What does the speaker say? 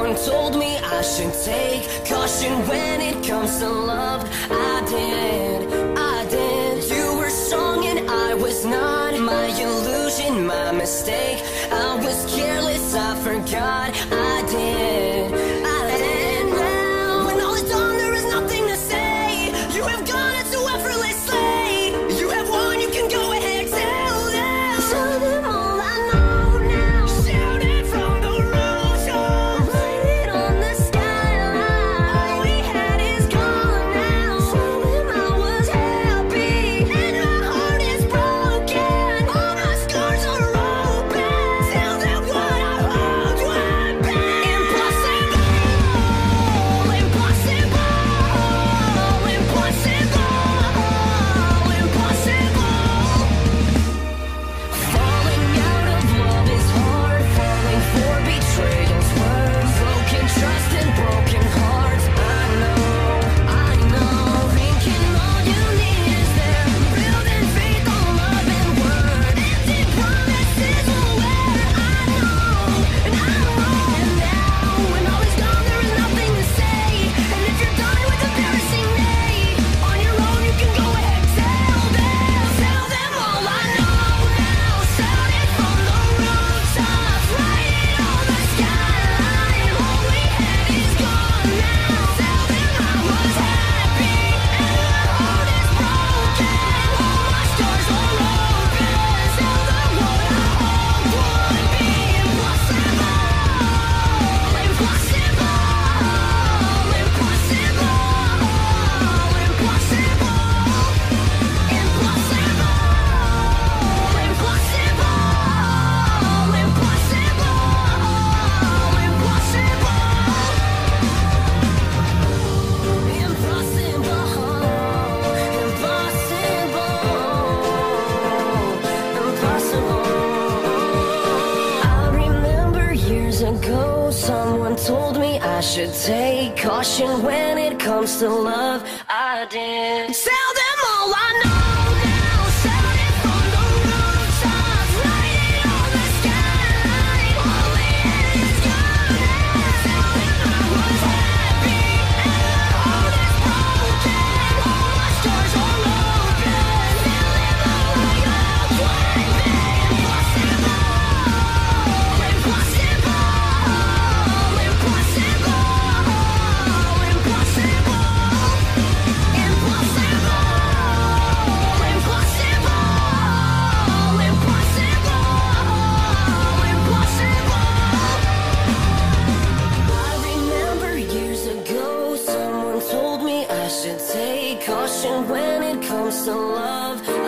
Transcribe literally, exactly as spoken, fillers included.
Someone told me I should take caution when it comes to love. I did, I did. You were strong and I was not. My illusion, my mistake. I was careless, I forgot. I did, I did. Now, when all is done, there is nothing to say. You have gone into effortlessly. You have won, you can go ahead, tell them. Tell them all I know now. Shout it from the rooftop. Write it on the skyline. All we had is gone now. Tell them I was happy and my heart is broken. All my scars are open. Tell them what I hoped would be. Impossible, impossible, impossible, impossible. Falling out of love is hard. Falling for betrayal's worse. Broken trust and broken hearts. I know, I know. Thinking all you need is there. Building faith on love and word. Empty promises will wear. I know, and I know. And now, when all is gone, there is nothing to say. And if you're done with embarrassing me, on your own you can go ahead, tell them. Tell them all I know now. Shout it from the rooftops. Write it on the skyline. All we had is gone now. Tell them I was happy and my heart is broken. All my scars are open. Tell them what I hoped would be. Impossible, impossible, impossible, I remember years ago, someone told me I should take caution when it comes to love. I did. Tell them all I know now. Shout it from the rooftops. Write it on the skyline. All we had is gone now. Tell them I was happy and my heart is broken. All my scars are open. Tell them all I hoped would be. Impossible, impossible, impossible, impossible, I remember years ago, someone told me I should take caution when it comes to love.